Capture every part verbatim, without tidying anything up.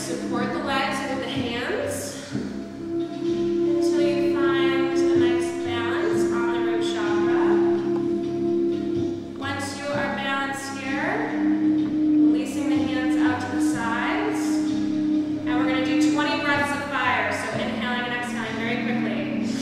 support the legs with the hands until you find a nice balance on the root chakra. Once you are balanced here, releasing the hands out to the sides. And we're going to do twenty breaths of fire. So inhaling and exhaling very quickly.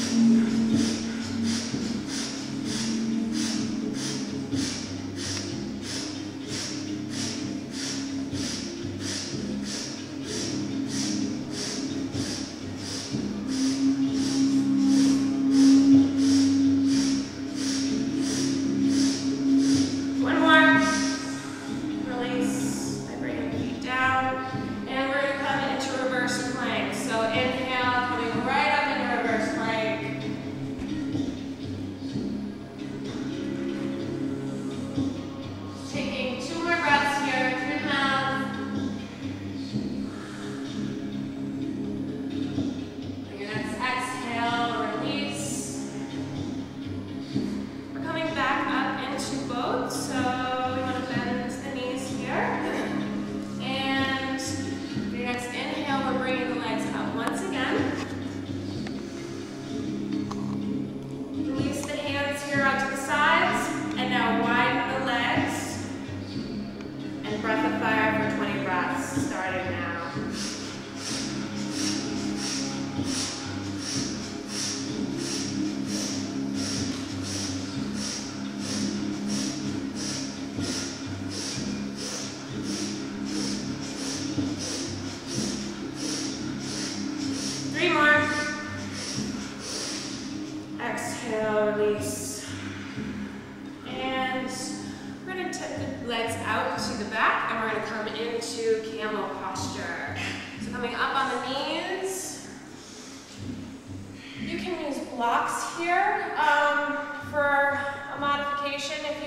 Breath of fire for twenty breaths, starting now. Three more. Exhale, release. And we're going to take the legs out to the back and we're going to come into camel posture. So coming up on the knees. You can use blocks here um, for a modification if